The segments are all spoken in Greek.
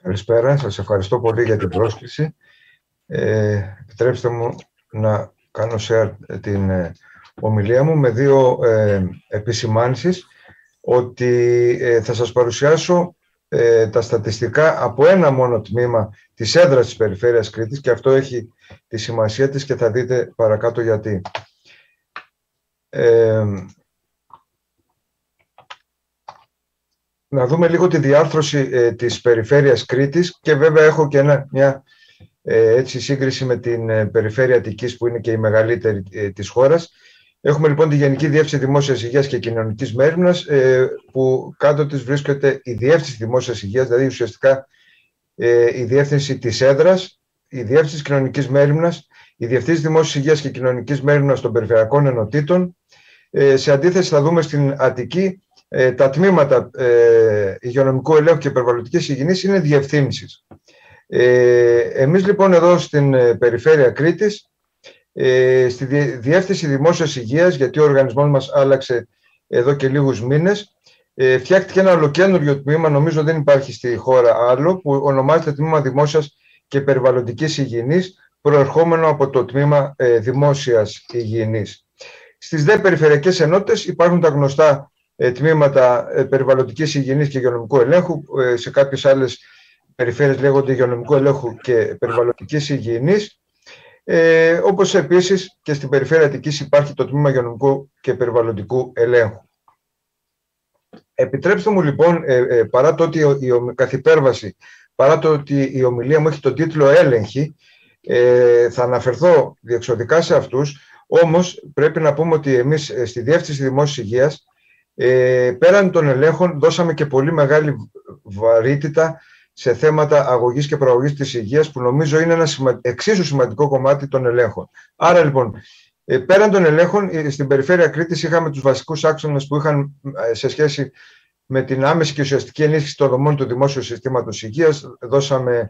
Καλησπέρα, σας ευχαριστώ πολύ για την πρόσκληση. Επιτρέψτε μου να κάνω share την ομιλία μου με δύο επισημάνσεις, ότι θα σας παρουσιάσω τα στατιστικά από ένα μόνο τμήμα της έδρας της Περιφέρειας Κρήτης, και αυτό έχει τη σημασία της και θα δείτε παρακάτω γιατί. Να δούμε λίγο τη διάρθρωση της Περιφέρειας Κρήτης, και βέβαια έχω και μια σύγκριση με την Περιφέρεια Αττικής, που είναι και η μεγαλύτερη της χώρας. Έχουμε λοιπόν τη Γενική Διεύθυνση Δημόσιας Υγείας και Κοινωνικής Μέριμνας, που κάτω της βρίσκεται η Διεύθυνση Δημόσιας Υγείας, δηλαδή ουσιαστικά η Διεύθυνση της έδρας, η Διεύθυνση Κοινωνικής Μέριμνας, η Διευθύνση Δημόσιας Υγείας και Κοινωνικής Μέριμνας των Περιφερειακών Ενωτήτων. Σε αντίθεση, θα δούμε στην Αττική τα τμήματα υγειονομικού ελέγχου και περιβαλλοντικής υγιεινής είναι διευθύνσεις. Εμείς λοιπόν εδώ στην Περιφέρεια Κρήτης, στη Διεύθυνση Δημόσιας Υγείας, γιατί ο οργανισμός μας άλλαξε εδώ και λίγους μήνες, φτιάχτηκε ένα ολοκαίνουργιο τμήμα, νομίζω δεν υπάρχει στη χώρα άλλο, που ονομάζεται Τμήμα Δημόσιας και Περιβαλλοντικής Υγιεινής, προερχόμενο από το Τμήμα Δημόσιας Υγιεινής. Στις δε περιφερειακές ενότητες υπάρχουν τα γνωστά τμήματα περιβαλλοντικής υγιεινής και υγειονομικού ελέγχου, σε κάποιες άλλες περιφέρειες λέγονται υγειονομικού ελέγχου και περιβαλλοντικής υγιεινής, όπως επίσης και στην Περιφέρεια Αττικής υπάρχει το τμήμα υγειονομικού και περιβαλλοντικού ελέγχου. Επιτρέψτε μου λοιπόν, παρά το ότι καθ' υπέρβαση, παρά το ότι η ομιλία μου έχει τον τίτλο «Έλεγχη», θα αναφερθώ διεξοδικά σε αυτούς, όμως πρέπει να πούμε ότι εμείς στη Διεύθυνση Δημόσιας Υγείας, πέραν των ελέγχων, δώσαμε και πολύ μεγάλη βαρύτητα σε θέματα αγωγής και προαγωγής της υγείας, που νομίζω είναι ένα εξίσου σημαντικό κομμάτι των ελέγχων. Άρα λοιπόν, πέραν των ελέγχων, στην Περιφέρεια Κρήτης είχαμε τους βασικούς άξονες που είχαν σε σχέση με την άμεση και ουσιαστική ενίσχυση των δομών του δημόσιου συστήματος υγείας. Δώσαμε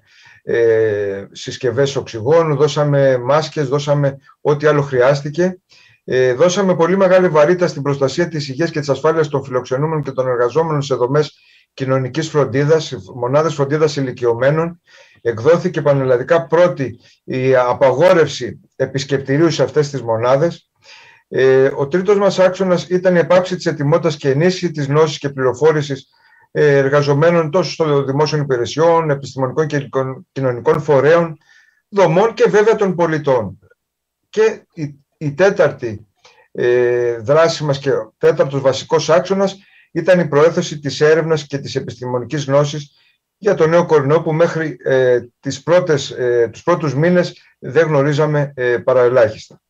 συσκευές οξυγόνου, δώσαμε μάσκες, δώσαμε ό,τι άλλο χρειάστηκε. Δώσαμε πολύ μεγάλη βαρύτητα στην προστασία της υγείας και της ασφάλειας των φιλοξενούμενων και των εργαζόμενων σε δομές κοινωνικής φροντίδας, μονάδες φροντίδας ηλικιωμένων. Εκδόθηκε πανελλαδικά πρώτη η απαγόρευση επισκεπτηρίου σε αυτές τις μονάδες. Ο τρίτος μας άξονας ήταν η επάυση της ετοιμότητας και ενίσχυση της γνώσης και πληροφόρησης εργαζομένων τόσο στο δημόσιων υπηρεσιών, επιστημονικών και κοινωνικών φορέων, δομών και βέβαια των πολιτών. Και η τέταρτη δράση μας και ο τέταρτος βασικός άξονας ήταν η προώθηση της έρευνας και της επιστημονικής γνώσης για το νέο κορονοϊό, που μέχρι τους πρώτους μήνες δεν γνωρίζαμε παραελάχιστα.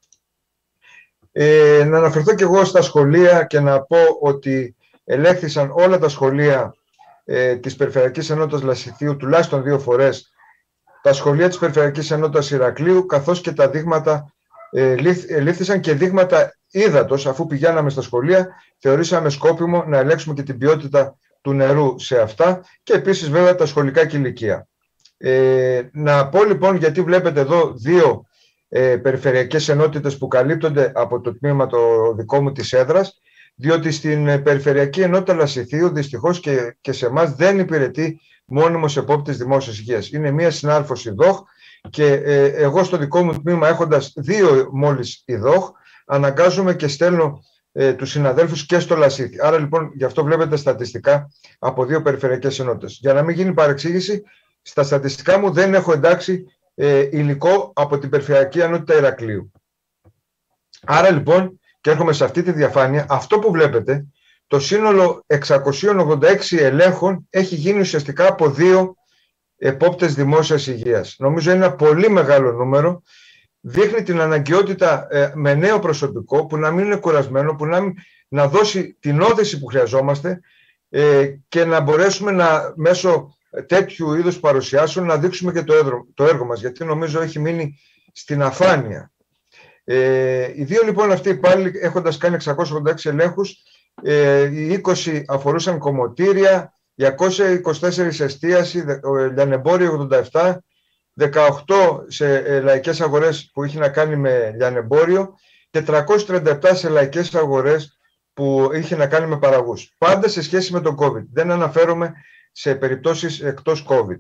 Να αναφερθώ και εγώ στα σχολεία και να πω ότι ελέγχθησαν όλα τα σχολεία της Περιφερειακής Ενότητας Λασιθίου τουλάχιστον 2 φορές, τα σχολεία της Περιφερειακής Ενότητας Ηρακλείου, καθώς και τα δείγματα, λήφθησαν και δείγματα ύδατος. Αφού πηγαίναμε στα σχολεία, θεωρήσαμε σκόπιμο να ελέγξουμε και την ποιότητα του νερού σε αυτά, και επίσης βέβαια τα σχολικά κηλικεία. Να πω λοιπόν, γιατί βλέπετε εδώ 2 περιφερειακές ενότητες που καλύπτονται από το τμήμα το δικό μου της έδρας, διότι στην Περιφερειακή Ενότητα Λασιθίου δυστυχώς και σε εμάς δεν υπηρετεί μόνιμος επόπτης δημόσιας υγείας. Είναι μία συνάρφος ΙΔΟΧ, και εγώ στο δικό μου τμήμα, έχοντας 2 μόλις ΙΔΟΧ, αναγκάζομαι και στέλνω τους συναδέλφους και στο Λασίθι. Άρα λοιπόν γι' αυτό βλέπετε στατιστικά από 2 περιφερειακές ενότητες. Για να μην γίνει παρεξήγηση, στα στατιστικά μου δεν έχω εντάξει υλικό από την Περιφερειακή Ενότητα Ηρακλείου. Άρα λοιπόν, και έρχομαι σε αυτή τη διαφάνεια, αυτό που βλέπετε, το σύνολο 686 ελέγχων έχει γίνει ουσιαστικά από 2 επόπτες δημόσιας υγείας. Νομίζω είναι ένα πολύ μεγάλο νούμερο. Δείχνει την αναγκαιότητα με νέο προσωπικό, που να μην είναι κουρασμένο, που να δώσει την όθηση που χρειαζόμαστε, και να μπορέσουμε μέσω τέτοιου είδους παρουσιάσεων να δείξουμε και το έργο μας, γιατί νομίζω έχει μείνει στην αφάνεια. Οι 2 λοιπόν αυτοί πάλι, έχοντας κάνει 686 ελέγχους, οι 20 αφορούσαν κομμωτήρια, 224 εστίαση, λιανεμπόριο 87, 18 σε λαϊκές αγορές που είχε να κάνει με λιανεμπόριο, και 337 σε λαϊκές αγορές που είχε να κάνει με παραγούς. Πάντα σε σχέση με τον COVID. Δεν αναφέρομαι σε περιπτώσεις εκτός COVID.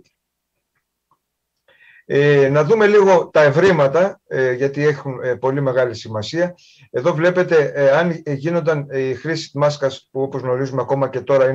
Να δούμε λίγο τα ευρήματα, γιατί έχουν πολύ μεγάλη σημασία. Εδώ βλέπετε αν γίνονταν η χρήση της μάσκας, που όπως γνωρίζουμε ακόμα και τώρα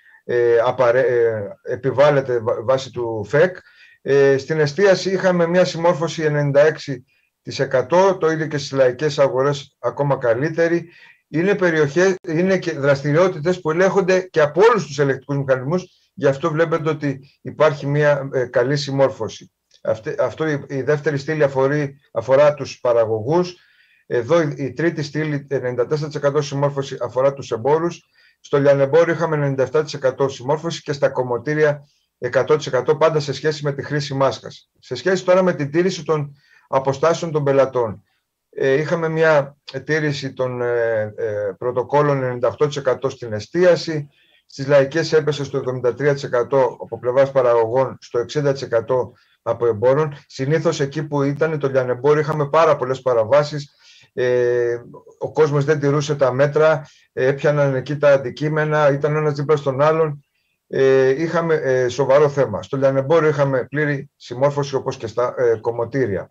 επιβάλλεται βάσει του ΦΕΚ. Στην εστίαση είχαμε μια συμμόρφωση 96%, το ίδιο και στις λαϊκές αγορές ακόμα καλύτερη. Είναι και δραστηριότητες που ελέγχονται και από όλους τους ελεκτικούς μηχανισμούς, γι' αυτό βλέπετε ότι υπάρχει μια καλή συμμόρφωση. Αυτό η δεύτερη στήλη αφορά τους παραγωγούς. Εδώ η τρίτη στήλη, 94% συμμόρφωση, αφορά τους εμπόρους. Στο λιανεμπόριο είχαμε 97% συμμόρφωση και στα κομμωτήρια 100%, πάντα σε σχέση με τη χρήση μάσκας. Σε σχέση τώρα με την τήρηση των αποστάσεων των πελατών, είχαμε μια τήρηση των πρωτοκόλων 98% στην εστίαση. Στις λαϊκές έπεσε στο 73% από πλευράς παραγωγών, στο 60% από εμπόρων. Συνήθως εκεί που ήταν το λιανεμπόριο είχαμε πάρα πολλές παραβάσεις. Ο κόσμος δεν τηρούσε τα μέτρα, έπιαναν εκεί τα αντικείμενα, ήταν ένας δίπλα στον άλλον. Είχαμε σοβαρό θέμα. Στο λιανεμπόριο είχαμε πλήρη συμμόρφωση, όπως και στα κομμωτήρια.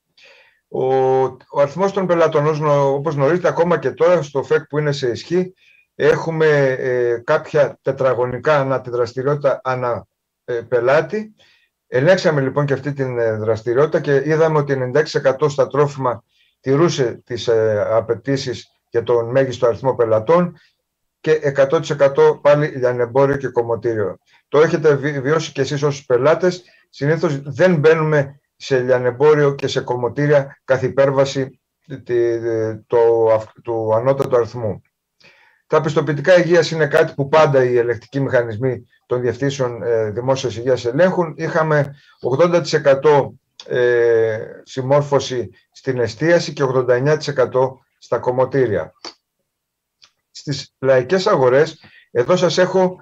Ο αριθμός των πελατών, όπως γνωρίζετε, ακόμα και τώρα στο ΦΕΚ που είναι σε ισχύ, έχουμε κάποια τετραγωνικά ανά τη δραστηριότητα ανά πελάτη. Ελέγξαμε λοιπόν και αυτή τη δραστηριότητα και είδαμε ότι 96% στα τρόφιμα τηρούσε τις απαιτήσεις για τον μέγιστο αριθμό πελατών και 100% πάλι λιανεμπόριο και κομμωτήριο. Το έχετε βιώσει και εσείς ως πελάτες. Συνήθως δεν μπαίνουμε σε λιανεμπόριο και σε κομμωτήρια καθ' υπέρβαση του ανώτατου αριθμού. Τα πιστοποιητικά υγείας είναι κάτι που πάντα οι ελεγκτικοί μηχανισμοί των διευθύνσεων δημόσιας υγείας ελέγχουν. Είχαμε 80% συμμόρφωση στην εστίαση και 89% στα κομμωτήρια. Στις λαϊκές αγορές, εδώ σας έχω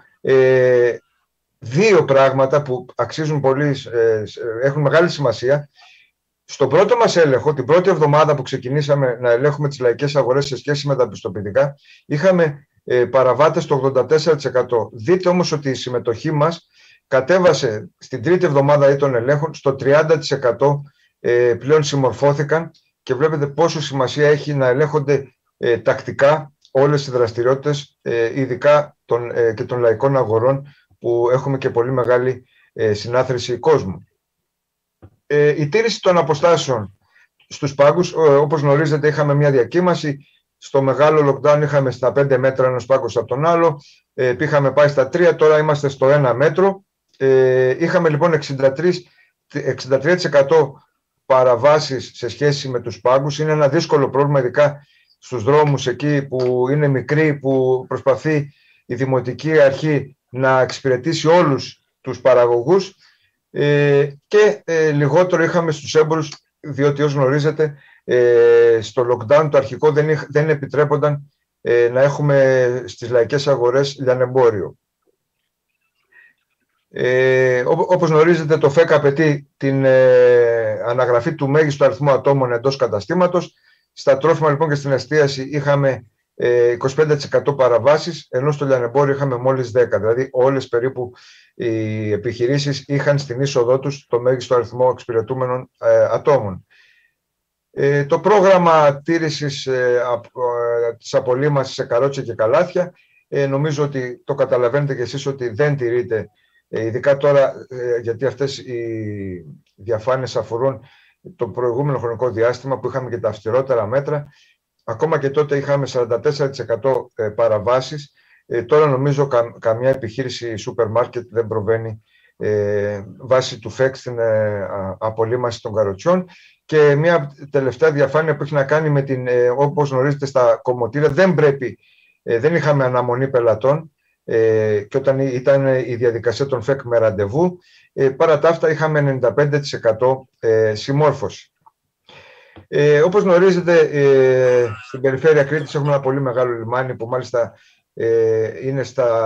δύο πράγματα που αξίζουν πολύ, έχουν μεγάλη σημασία. Στον πρώτο μας έλεγχο, την πρώτη εβδομάδα που ξεκινήσαμε να ελέγχουμε τις λαϊκές αγορές σε σχέση με τα πιστοποιητικά, είχαμε παραβάτες το 84%. Δείτε όμως ότι η συμμετοχή μας κατέβασε στην τρίτη εβδομάδα των ελέγχων στο 30%, πλέον συμμορφώθηκαν, και βλέπετε πόσο σημασία έχει να ελέγχονται τακτικά όλες οι δραστηριότητες, ειδικά και των λαϊκών αγορών, που έχουμε και πολύ μεγάλη συνάθρηση κόσμου. Η τήρηση των αποστάσεων στους πάγκους, όπως γνωρίζετε, είχαμε μια διακύμαση. Στο μεγάλο lockdown είχαμε στα 5 μέτρα ένας πάγκος από τον άλλο, είχαμε πάει στα 3, τώρα είμαστε στο 1 μέτρο. Είχαμε λοιπόν 63% παραβάσεις σε σχέση με τους πάγκους. Είναι ένα δύσκολο πρόβλημα, ειδικά στους δρόμους εκεί που είναι μικροί, που προσπαθεί η Δημοτική Αρχή να εξυπηρετήσει όλους τους παραγωγούς, και λιγότερο είχαμε στους έμπορους, διότι ως γνωρίζετε στο lockdown το αρχικό δεν επιτρέπονταν να έχουμε στις λαϊκές αγορές λιανεμπόριο. Όπως γνωρίζετε, το ΦΕΚ απαιτεί την αναγραφή του μέγιστου αριθμού ατόμων εντός καταστήματος. Στα τρόφιμα λοιπόν και στην εστίαση είχαμε 25% παραβάσεις, ενώ στο λιανεμπόριο είχαμε μόλις 10%. Δηλαδή όλες περίπου οι επιχειρήσεις είχαν στην είσοδό τους το μέγιστο αριθμό εξυπηρετούμενων ατόμων. Το πρόγραμμα τήρησης της απολύμασης σε καρότσια και καλάθια, νομίζω ότι το καταλαβαίνετε και εσείς ότι δεν τηρείται, ειδικά τώρα, γιατί αυτές οι διαφάνειες αφορούν το προηγούμενο χρονικό διάστημα που είχαμε και τα αυστηρότερα μέτρα. Ακόμα και τότε είχαμε 44% παραβάσεις. Τώρα νομίζω καμιά επιχείρηση σούπερ μάρκετ δεν προβαίνει βάσει του ΦΕΚ στην απολύμαση των καροτσιών. Και μια τελευταία διαφάνεια που έχει να κάνει με την, όπως γνωρίζετε, στα κομμωτήρια δεν είχαμε αναμονή πελατών, και όταν ήταν η διαδικασία των ΦΕΚ με ραντεβού, παρά τα αυτά είχαμε 95% συμμόρφωση. Όπως γνωρίζετε, στην περιφέρεια Κρήτης έχουμε ένα πολύ μεγάλο λιμάνι που μάλιστα είναι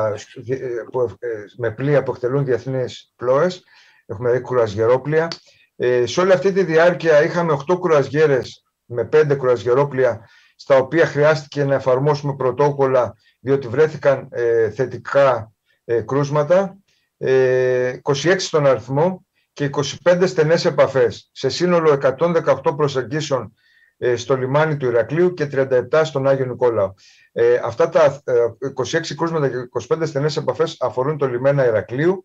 με πλοία που εκτελούν διεθνείς πλώες. Έχουμε κουρασγερόπλοια. Σε όλη αυτή τη διάρκεια είχαμε 8 κουρασγέρες με 5 κουρασγερόπλοια, στα οποία χρειάστηκε να εφαρμόσουμε πρωτόκολλα, διότι βρέθηκαν θετικά κρούσματα. 26 στον αριθμό και 25 στενές επαφές, σε σύνολο 118 προσεγγίσεων στο λιμάνι του Ηρακλείου και 37 στον Άγιο Νικόλαο. Αυτά τα 26 κρούσματα και 25 στενές επαφές αφορούν το λιμένα Ηρακλείου,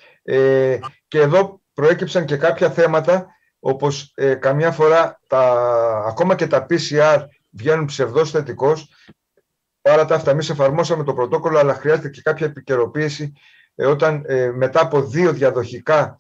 και εδώ προέκυψαν και κάποια θέματα, όπως καμιά φορά ακόμα και τα PCR βγαίνουν ψευδώς θετικός. Άρα τα αυτά, εμείς εφαρμόσαμε το πρωτόκολλο, αλλά χρειάζεται και κάποια επικαιροποίηση όταν μετά από 2 διαδοχικά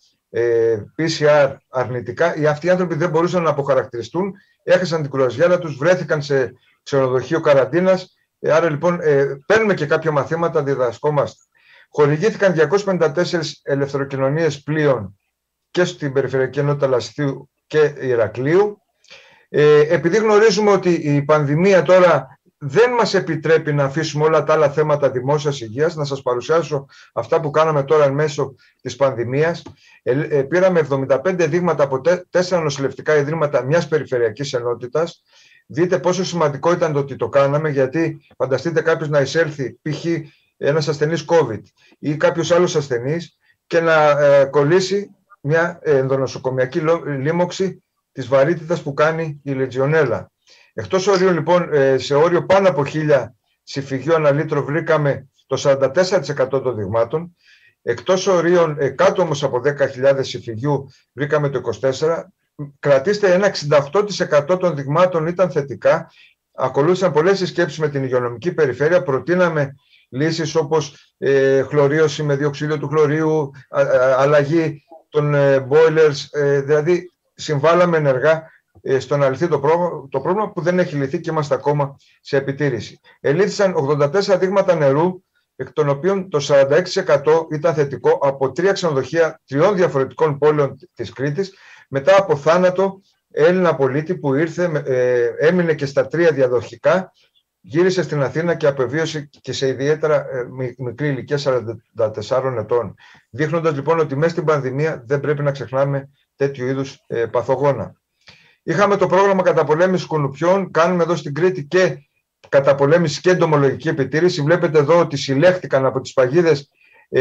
PCR αρνητικά, αυτοί οι άνθρωποι δεν μπορούσαν να αποχαρακτηριστούν, έχασαν την κρουαζιέρα τους, βρέθηκαν σε ξενοδοχείο καραντίνας. Άρα λοιπόν παίρνουμε και κάποια μαθήματα, διδασκόμαστε. Χορηγήθηκαν 254 ελευθεροκοινωνίες πλοίων και στην Περιφερειακή Ενότητα Λασιθίου και Ηρακλείου. Επειδή γνωρίζουμε ότι η πανδημία τώρα δεν μας επιτρέπει να αφήσουμε όλα τα άλλα θέματα δημόσιας υγείας, να σας παρουσιάσω αυτά που κάναμε τώρα εν μέσω της πανδημίας. Πήραμε 75 δείγματα από 4 νοσηλευτικά ιδρύματα μιας περιφερειακής ενότητας. Δείτε πόσο σημαντικό ήταν το ότι το κάναμε, γιατί φανταστείτε κάποιος να εισέλθει, π.χ. ένας ασθενής COVID ή κάποιος άλλος ασθενής, και να κολλήσει μια ενδονοσοκομιακή λίμωξη της βαρύτητας που κάνει η Λετζιονέλα. Εκτός ορίων λοιπόν, σε όριο πάνω από 1.000 συμφυγείο ανά λίτρο βρήκαμε το 44% των δειγμάτων. Εκτός ορίων, κάτω όμως από 10.000 συμφυγείου βρήκαμε το 24%. Κρατήστε, ένα 68% των δειγμάτων ήταν θετικά. Ακολούθησαν πολλές συσκέψεις με την υγειονομική περιφέρεια. Προτείναμε λύσεις όπως χλωρίωση με διοξείδιο του χλωρίου, αλλαγή των boilers, δηλαδή συμβάλαμε ενεργά στο να λυθεί το πρόβλημα που δεν έχει λυθεί και είμαστε ακόμα σε επιτήρηση. Ελήφθησαν 84 δείγματα νερού, εκ των οποίων το 46% ήταν θετικό από 3 ξενοδοχεία 3 διαφορετικών πόλεων της Κρήτης, μετά από θάνατο Έλληνα πολίτη που ήρθε, έμεινε και στα 3 διαδοχικά, γύρισε στην Αθήνα και απεβίωσε και σε ιδιαίτερα μικρή ηλικία 44 ετών. Δείχνοντας λοιπόν ότι μέσα στην πανδημία δεν πρέπει να ξεχνάμε τέτοιου είδους παθογόνα. Είχαμε το πρόγραμμα καταπολέμησης κουνουπιών, κάνουμε εδώ στην Κρήτη και καταπολέμηση και εντομολογική επιτήρηση. Βλέπετε εδώ ότι συλλέχτηκαν από τις παγίδες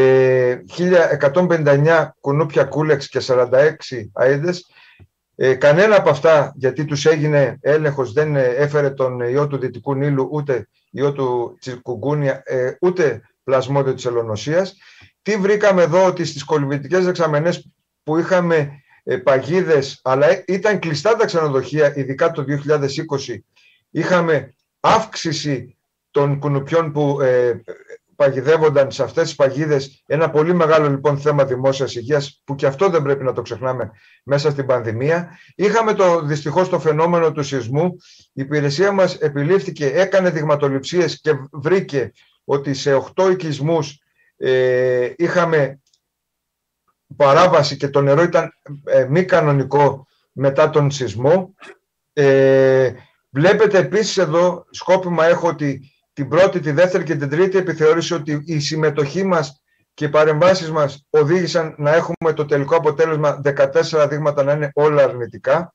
1.159 κουνούπια κούλεξ και 46 αΐδες. Κανένα από αυτά, γιατί τους έγινε έλεγχος, δεν έφερε τον ιό του Δυτικού Νείλου, ούτε ιό του τσικουγκούνια, ούτε πλασμόδιο της ελονοσίας. Τι βρήκαμε εδώ? Ότι στις κολυμβητικές δεξαμενές που είχαμε παγίδες, αλλά ήταν κλειστά τα ξενοδοχεία, ειδικά το 2020, είχαμε αύξηση των κουνουπιών που παγιδεύονταν σε αυτές τις παγίδες. Ένα πολύ μεγάλο λοιπόν θέμα δημόσιας υγείας, που και αυτό δεν πρέπει να το ξεχνάμε μέσα στην πανδημία. Είχαμε δυστυχώς το φαινόμενο του σεισμού. Η υπηρεσία μας επιλήφθηκε, έκανε δειγματοληψίες και βρήκε ότι σε 8 οικισμούς είχαμε παράβαση και το νερό ήταν μη κανονικό μετά τον σεισμό. Βλέπετε επίσης εδώ, σκόπιμα έχω ότι την πρώτη, τη δεύτερη και την τρίτη επιθεώρηση ότι η συμμετοχή μας και οι παρεμβάσεις μας οδήγησαν να έχουμε το τελικό αποτέλεσμα 14 δείγματα να είναι όλα αρνητικά.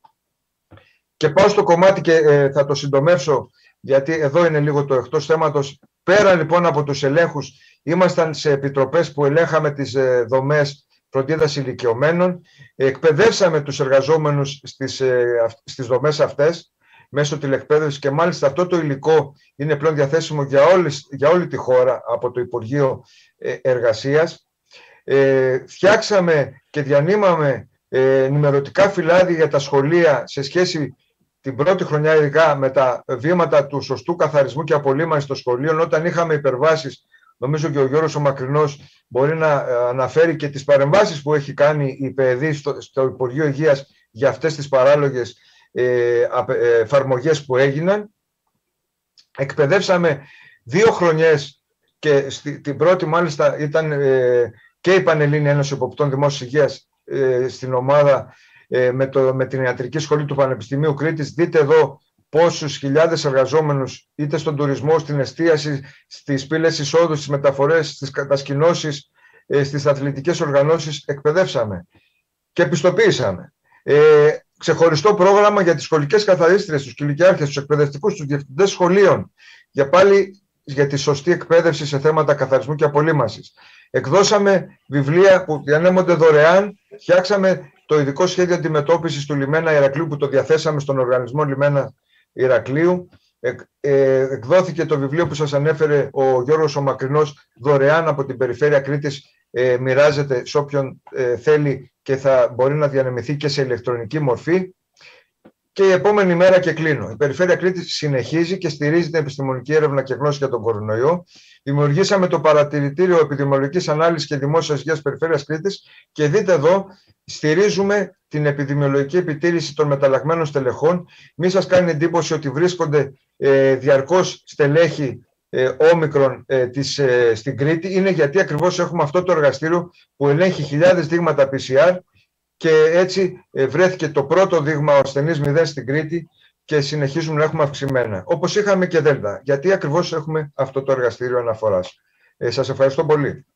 Και πάω στο κομμάτι και θα το συντομεύσω, γιατί εδώ είναι λίγο το εκτός θέματος. Πέρα λοιπόν από τους ελέγχους, ήμασταν σε επιτροπές που ελέγχαμε τις δομές φροντίδας ηλικιωμένων. Εκπαιδεύσαμε τους εργαζόμενους στις δομές αυτές μέσω τηλεκπαίδευσης, και μάλιστα αυτό το υλικό είναι πλέον διαθέσιμο για όλη τη χώρα από το Υπουργείο Εργασίας. Φτιάξαμε και διανύμαμε ενημερωτικά φυλάδια για τα σχολεία σε σχέση την πρώτη χρονιά, ειδικά με τα βήματα του σωστού καθαρισμού και απολύμανσης των σχολείων. Όταν είχαμε υπερβάσεις, νομίζω και ο Γιώργος ο Μακρινός μπορεί να αναφέρει και τις παρεμβάσεις που έχει κάνει η ΠΕΔΗ στο Υπουργείο Υγείας για αυτές τις παράλογες εφαρμογές που έγιναν. Εκπαιδεύσαμε 2 χρονιές, και την πρώτη μάλιστα ήταν και η Πανελλήνια Ένωση Εποπτών Δημόσιας Υγείας στην ομάδα με την ιατρική σχολή του Πανεπιστημίου Κρήτης. Δείτε εδώ πόσους χιλιάδες εργαζόμενους, είτε στον τουρισμό, στην εστίαση, στις πύλες εισόδου, στις μεταφορές, στις κατασκηνώσεις, στις αθλητικές οργανώσεις εκπαιδεύσαμε και επιστοποίησαμε. Ξεχωριστό πρόγραμμα για τις σχολικές καθαρίστριες, τους κηλικιάρχες, τους εκπαιδευτικούς, τους διευθυντές σχολείων, για τη σωστή εκπαίδευση σε θέματα καθαρισμού και απολύμανσης. Εκδώσαμε βιβλία που διανέμονται δωρεάν. Φτιάξαμε το ειδικό σχέδιο αντιμετώπισης του λιμένα Ηρακλείου που το διαθέσαμε στον οργανισμό Λιμένα Ηρακλείου. Εκδόθηκε το βιβλίο που σας ανέφερε ο Γιώργος ο Μακρινός δωρεάν από την Περιφέρεια Κρήτης. Μοιράζεται σε όποιον θέλει και θα μπορεί να διανεμηθεί και σε ηλεκτρονική μορφή. Και η επόμενη μέρα και κλείνω. Η Περιφέρεια Κρήτης συνεχίζει και στηρίζει την επιστημονική έρευνα και γνώση για τον κορονοϊό. Δημιουργήσαμε το Παρατηρητήριο Επιδημιολογικής Ανάλυσης και Δημόσιας Υγείας Περιφέρειας Κρήτης και δείτε εδώ, στηρίζουμε την επιδημιολογική επιτήρηση των μεταλλαγμένων στελεχών. Μην σας κάνει εντύπωση ότι βρίσκονται διαρκώς στελέχη όμικρον στην Κρήτη. Είναι γιατί ακριβώς έχουμε αυτό το εργαστήριο που ελέγχει χιλιάδες δείγματα PCR. Και έτσι βρέθηκε το πρώτο δείγμα ο ασθενής 0 στην Κρήτη και συνεχίζουμε να έχουμε αυξημένα. Όπως είχαμε και Δέλτα. Γιατί ακριβώς έχουμε αυτό το εργαστήριο αναφοράς. Σας ευχαριστώ πολύ.